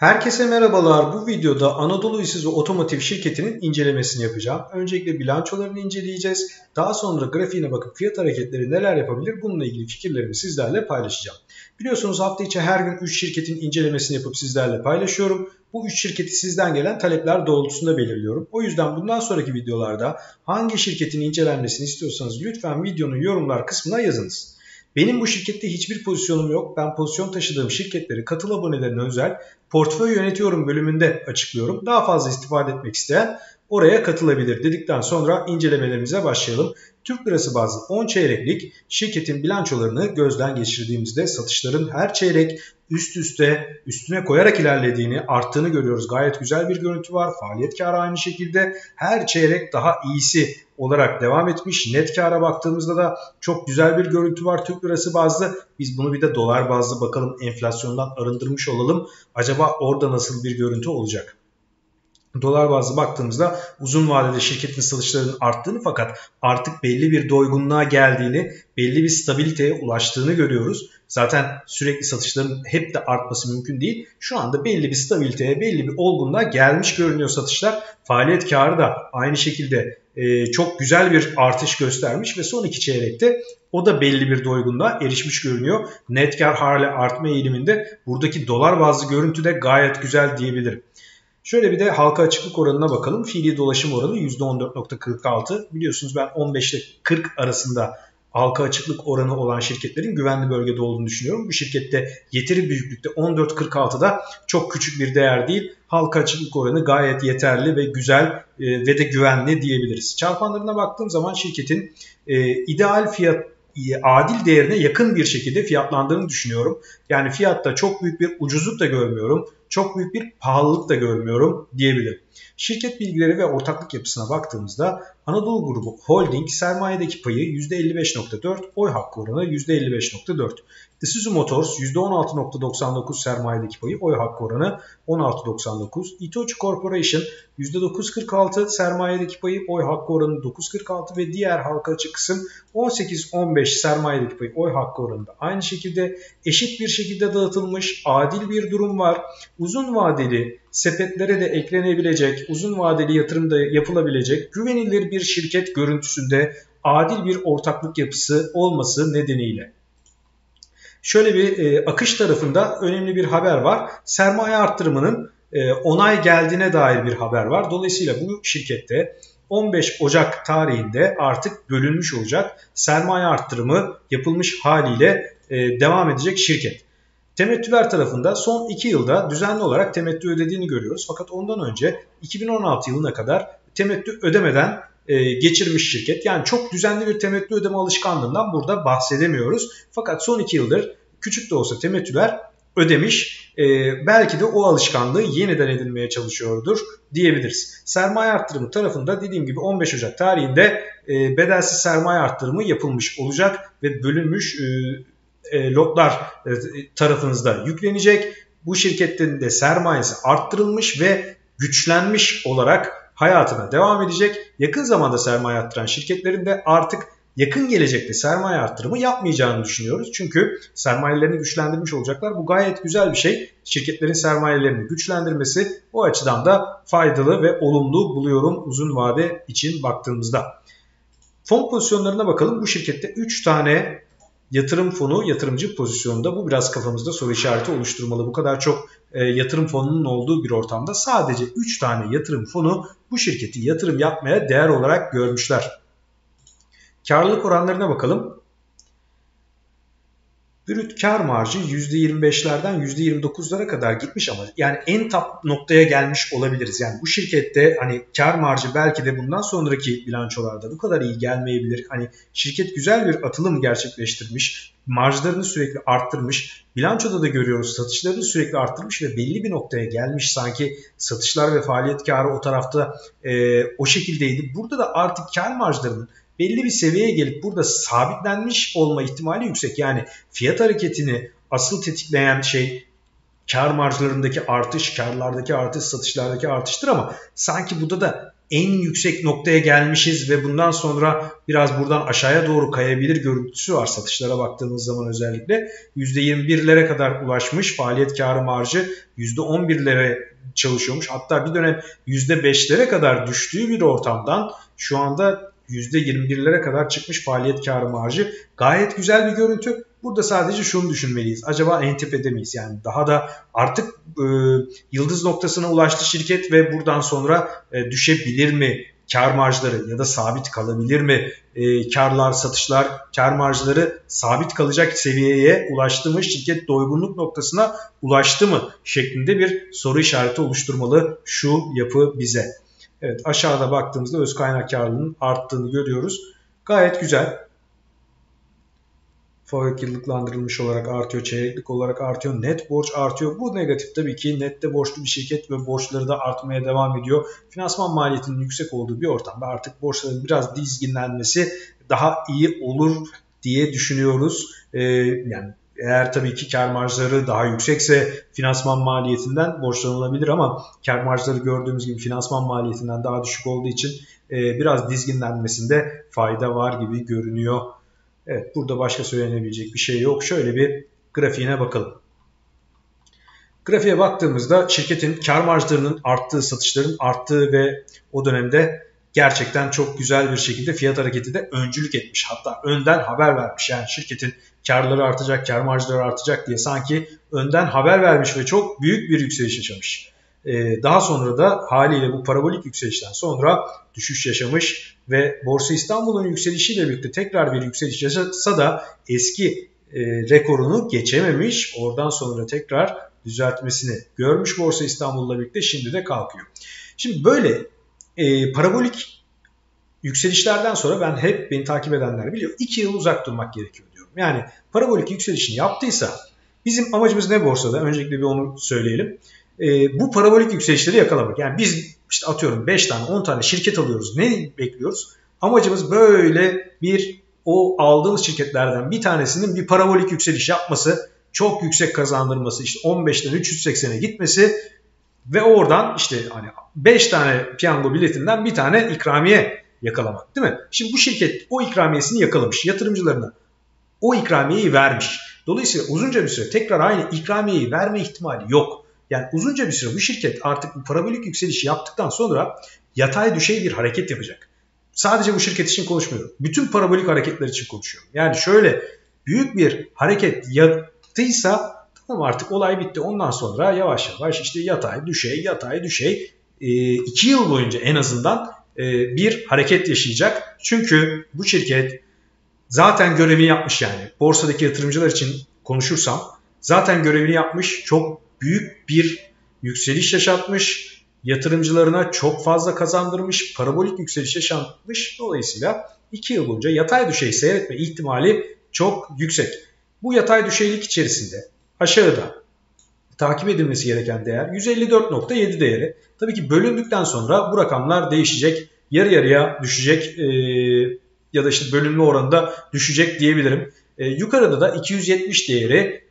Herkese merhabalar. Bu videoda Anadolu İsuzu Otomotiv şirketinin incelemesini yapacağım. Öncelikle bilançolarını inceleyeceğiz. Daha sonra grafiğine bakıp fiyat hareketleri neler yapabilir bununla ilgili fikirlerimi sizlerle paylaşacağım. Biliyorsunuz hafta içi her gün 3 şirketin incelemesini yapıp sizlerle paylaşıyorum. Bu 3 şirketi sizden gelen talepler doğrultusunda belirliyorum. O yüzden bundan sonraki videolarda hangi şirketin incelenmesini istiyorsanız lütfen videonun yorumlar kısmına yazınız. Benim bu şirkette hiçbir pozisyonum yok. Ben pozisyon taşıdığım şirketleri katıl abonelerine özel portföy yönetiyorum bölümünde açıklıyorum. Daha fazla istifade etmek isteyen oraya katılabilir dedikten sonra incelemelerimize başlayalım. Türk lirası bazlı 10 çeyreklik şirketin bilançolarını gözden geçirdiğimizde satışların her çeyrek üstüne koyarak ilerlediğini, arttığını görüyoruz. Gayet güzel bir görüntü var. Faaliyet karı aynı şekilde her çeyrek daha iyisi olarak devam etmiş. Net kâra baktığımızda da çok güzel bir görüntü var Türk lirası bazlı. Biz bunu bir de dolar bazlı bakalım, enflasyondan arındırmış olalım. Acaba orada nasıl bir görüntü olacak? Dolar bazlı baktığımızda uzun vadede şirketin satışlarının arttığını fakat artık belli bir doygunluğa geldiğini, belli bir stabiliteye ulaştığını görüyoruz. Zaten sürekli satışların hep de artması mümkün değil. Şu anda belli bir stabiliteye, belli bir olgunluğa gelmiş görünüyor satışlar. Faaliyet karı da aynı şekilde çok güzel bir artış göstermiş ve son iki çeyrekte o da belli bir doygunluğa erişmiş görünüyor. Net kar hala artma eğiliminde. Buradaki dolar bazlı görüntü de gayet güzel diyebilirim. Şöyle bir de halka açıklık oranına bakalım. Fiili dolaşım oranı %14.46. Biliyorsunuz ben 15 ile 40 arasında halka açıklık oranı olan şirketlerin güvenli bölgede olduğunu düşünüyorum. Bu şirkette yeteri büyüklükte 14.46'da çok küçük bir değer değil. Halka açıklık oranı gayet yeterli ve güzel ve de güvenli diyebiliriz. Çarpanlarına baktığım zaman şirketin ideal fiyat adil değerine yakın bir şekilde fiyatlandığını düşünüyorum. Yani fiyatta çok büyük bir ucuzluk da görmüyorum. Çok büyük bir pahalılık da görmüyorum diyebilirim. Şirket bilgileri ve ortaklık yapısına baktığımızda Anadolu Grubu Holding sermayedeki payı %55.4, oy hakkı oranı %55.4. Isuzu Motors %16.99 sermayedeki payı, oy hakkı oranı 16.99. Itochu Corporation %9.46 sermayedeki payı, oy hakkı oranı 9.46 ve diğer halka açık kısım 18.15 sermayedeki payı, oy hakkı oranı da aynı şekilde eşit bir şekilde dağıtılmış, adil bir durum var. Uzun vadeli sepetlere de eklenebilecek, uzun vadeli yatırımda yapılabilecek güvenilir bir şirket görüntüsünde adil bir ortaklık yapısı olması nedeniyle. Şöyle bir akış tarafında önemli bir haber var. Sermaye arttırımının onay geldiğine dair bir haber var. Dolayısıyla bu şirkette 15 Ocak tarihinde artık bölünmüş olacak. Sermaye arttırımı yapılmış haliyle devam edecek şirket. Temettüler tarafında son 2 yılda düzenli olarak temettü ödediğini görüyoruz. Fakat ondan önce 2016 yılına kadar temettü ödemeden geçirmiş şirket. Yani çok düzenli bir temettü ödeme alışkanlığından burada bahsedemiyoruz. Fakat son 2 yıldır küçük de olsa temettüler ödemiş. Belki de o alışkanlığı yeniden edinmeye çalışıyordur diyebiliriz. Sermaye arttırımı tarafında dediğim gibi 15 Ocak tarihinde bedelsiz sermaye arttırımı yapılmış olacak ve bölünmüş lotlar tarafınızda yüklenecek. Bu şirketlerin de sermayesi arttırılmış ve güçlenmiş olarak hayatına devam edecek. Yakın zamanda sermaye arttıran şirketlerin de artık yakın gelecekte sermaye arttırımı yapmayacağını düşünüyoruz. Çünkü sermayelerini güçlendirmiş olacaklar. Bu gayet güzel bir şey. Şirketlerin sermayelerini güçlendirmesi o açıdan da faydalı ve olumlu buluyorum uzun vade için baktığımızda. Fon pozisyonlarına bakalım. Bu şirkette 3 tane yatırım fonu yatırımcı pozisyonunda, bu biraz kafamızda soru işareti oluşturmalı. Bu kadar çok yatırım fonunun olduğu bir ortamda sadece 3 tane yatırım fonu bu şirketi yatırım yapmaya değer olarak görmüşler. Karlılık oranlarına bakalım. Brüt kar marjı %25'lerden %29'lara kadar gitmiş ama yani en top noktaya gelmiş olabiliriz. Yani bu şirkette hani kar marjı belki de bundan sonraki bilançolarda bu kadar iyi gelmeyebilir. Hani şirket güzel bir atılım gerçekleştirmiş, marjlarını sürekli arttırmış. Bilançoda da görüyoruz satışlarını sürekli arttırmış ve belli bir noktaya gelmiş. Sanki satışlar ve faaliyet karı o tarafta o şekildeydi. Burada da artık kar marjlarının belli bir seviyeye gelip burada sabitlenmiş olma ihtimali yüksek. Yani fiyat hareketini asıl tetikleyen şey kar marjlarındaki artış, karlardaki artış, satışlardaki artıştır ama sanki burada da en yüksek noktaya gelmişiz ve bundan sonra biraz buradan aşağıya doğru kayabilir görüntüsü var satışlara baktığımız zaman özellikle. %21'lere kadar ulaşmış faaliyet karı marjı, %11'lere çalışıyormuş. Hatta bir dönem %5'lere kadar düştüğü bir ortamdan şu anda %21'lere kadar çıkmış faaliyet karı marjı. Gayet güzel bir görüntü. Burada sadece şunu düşünmeliyiz. Acaba en tepede miyiz? Yani daha da artık yıldız noktasına ulaştı şirket ve buradan sonra düşebilir mi? Kar marjları ya da sabit kalabilir mi? Karlar, satışlar, kar marjları sabit kalacak seviyeye ulaştı mı? Şirket doygunluk noktasına ulaştı mı? Şeklinde bir soru işareti oluşturmalı şu yapı bize. Evet, aşağıda baktığımızda öz kaynak karlılığının arttığını görüyoruz. Gayet güzel. FAVÖK yıllıklandırılmış olarak artıyor, çeyreklik olarak artıyor, net borç artıyor. Bu negatif tabii ki, nette borçlu bir şirket ve borçları da artmaya devam ediyor. Finansman maliyetinin yüksek olduğu bir ortamda artık borçların biraz dizginlenmesi daha iyi olur diye düşünüyoruz. Yani eğer tabii ki kar marjları daha yüksekse finansman maliyetinden borçlanılabilir ama kar marjları gördüğümüz gibi finansman maliyetinden daha düşük olduğu için biraz dizginlenmesinde fayda var gibi görünüyor. Evet, burada başka söylenebilecek bir şey yok. Şöyle bir grafiğine bakalım. Grafiğe baktığımızda şirketin kar marjlarının arttığı, satışların arttığı ve o dönemde gerçekten çok güzel bir şekilde fiyat hareketi de öncülük etmiş. Hatta önden haber vermiş. Yani şirketin karları artacak, kar marjları artacak diye sanki önden haber vermiş ve çok büyük bir yükseliş yaşamış. Daha sonra da haliyle bu parabolik yükselişten sonra düşüş yaşamış ve Borsa İstanbul'un yükselişiyle birlikte tekrar bir yükseliş yaşasa da eski rekorunu geçememiş. Oradan sonra tekrar düzeltmesini görmüş Borsa İstanbul'la birlikte, şimdi de kalkıyor. Şimdi böyle parabolik yükselişlerden sonra ben hep, beni takip edenler biliyor, 2 yıl uzak durmak gerekiyor diyorum. Yani parabolik yükselişini yaptıysa bizim amacımız ne borsada? Öncelikle bir onu söyleyelim. Bu parabolik yükselişleri yakalamak. Yani biz işte atıyorum 5 tane 10 tane şirket alıyoruz. Ne bekliyoruz? Amacımız böyle o aldığımız şirketlerden bir tanesinin bir parabolik yükseliş yapması, çok yüksek kazandırması, işte 15'ten 380'e gitmesi ve oradan işte hani 5 tane piyango biletinden bir tane ikramiye yakalamak, değil mi? Şimdi bu şirket o ikramiyesini yakalamış, yatırımcılarına o ikramiyeyi vermiş. Dolayısıyla uzunca bir süre tekrar aynı ikramiyeyi verme ihtimali yok. Yani uzunca bir süre bu şirket artık bu parabolik yükselişi yaptıktan sonra yatay düşey bir hareket yapacak. Sadece bu şirket için konuşmuyorum. Bütün parabolik hareketler için konuşuyorum. Yani şöyle büyük bir hareket yaptıysa tamam, artık olay bitti. Ondan sonra yavaş yavaş işte yatay düşey 2 yıl boyunca en azından bir hareket yaşayacak. Çünkü bu şirket zaten görevini yapmış yani. Borsadaki yatırımcılar için konuşursam zaten görevini yapmış. Çok büyük bir yükseliş yaşatmış. Yatırımcılarına çok fazla kazandırmış. Parabolik yükseliş yaşatmış. Dolayısıyla 2 yıl boyunca yatay düşey seyretme ihtimali çok yüksek. Bu yatay düşeylik içerisinde aşağıda takip edilmesi gereken değer 154.7 değeri. Tabii ki bölündükten sonra bu rakamlar değişecek. Yarı yarıya düşecek ya da işte bölünme oranında düşecek diyebilirim. Yukarıda da 270 değeri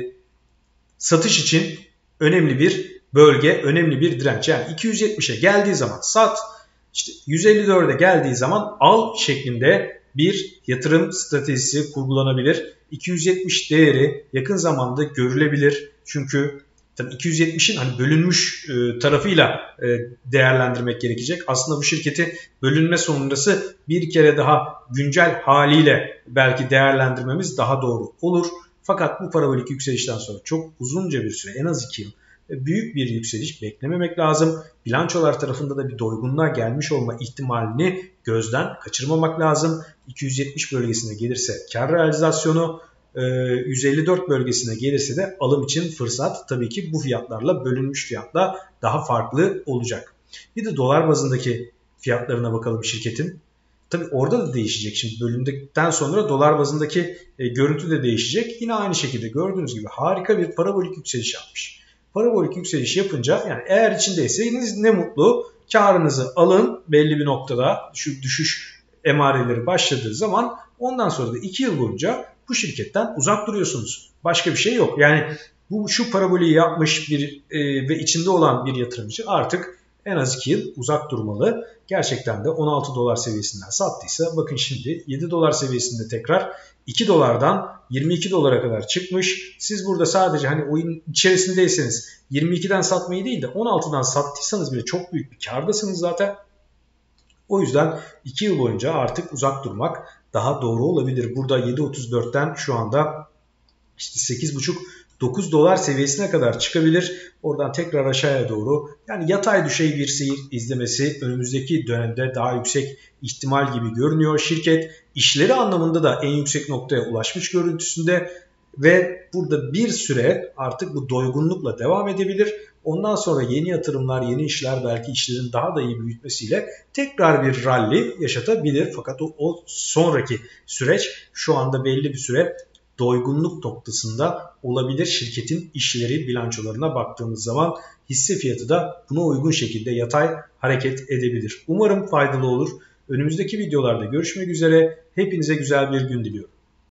satış için önemli bir bölge, önemli bir direnç. Yani 270'e geldiği zaman sat, işte 154'e geldiği zaman al şeklinde bir yatırım stratejisi kurgulanabilir. 270 değeri yakın zamanda görülebilir. Çünkü tabii 270'in hani bölünmüş tarafıyla değerlendirmek gerekecek. Aslında bu şirketi bölünme sonrası bir kere daha güncel haliyle belki değerlendirmemiz daha doğru olur. Fakat bu parabolik yükselişten sonra çok uzunca bir süre, en az 2 yıl büyük bir yükseliş beklememek lazım. Bilançolar tarafında da bir doygunluğa gelmiş olma ihtimalini gözden kaçırmamak lazım. 270 bölgesine gelirse kar realizasyonu, 154 bölgesine gelirse de alım için fırsat. Tabii ki bu fiyatlarla bölünmüş fiyatla daha farklı olacak. Bir de dolar bazındaki fiyatlarına bakalım şirketin. Tabii orada da değişecek. Şimdi bölündükten sonra dolar bazındaki görüntü de değişecek. Yine aynı şekilde gördüğünüz gibi harika bir parabolik yükseliş yapmış. Parabolik yükseliş yapınca, yani eğer içindeyseniz ne mutlu, karınızı alın belli bir noktada, şu düşüş emareleri başladığı zaman, ondan sonra da 2 yıl boyunca bu şirketten uzak duruyorsunuz. Başka bir şey yok. Yani şu paraboliği yapmış bir ve içinde olan bir yatırımcı artık en az 2 yıl uzak durmalı. Gerçekten de 16 dolar seviyesinden sattıysa bakın şimdi 7 dolar seviyesinde tekrar 2 dolardan 22 dolara kadar çıkmış. Siz burada sadece hani oyun içerisindeyseniz 22'den satmayı değil de 16'dan sattıysanız bile çok büyük bir kârdasınız zaten. O yüzden 2 yıl boyunca artık uzak durmak daha doğru olabilir. Burada 7.34'ten şu anda işte 8.5-9 dolar seviyesine kadar çıkabilir. Oradan tekrar aşağıya doğru yani yatay düşey bir seyir izlemesi önümüzdeki dönemde daha yüksek ihtimal gibi görünüyor. Şirket işleri anlamında da en yüksek noktaya ulaşmış görüntüsünde ve burada bir süre artık bu doygunlukla devam edebilir. Ondan sonra yeni yatırımlar, yeni işler belki işlerin daha da iyi büyütmesiyle tekrar bir rally yaşatabilir. Fakat o sonraki süreç şu anda belli bir süre doygunluk noktasında olabilir. Şirketin işleri bilançolarına baktığımız zaman hisse fiyatı da buna uygun şekilde yatay hareket edebilir. Umarım faydalı olur. Önümüzdeki videolarda görüşmek üzere. Hepinize güzel bir gün diliyorum.